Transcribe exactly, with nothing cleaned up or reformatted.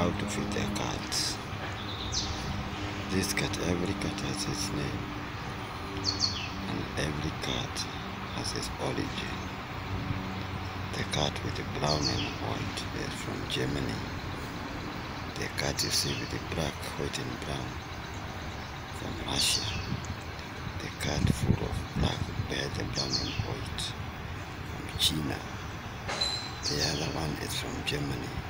how to feed their cats. This cat, every cat has its name, and every cat has its origin. The cat with the brown and white is from Germany. The cat you see with the black, white and brown from Russia. The cat full of black, red and brown and white from China. The other one is from Germany.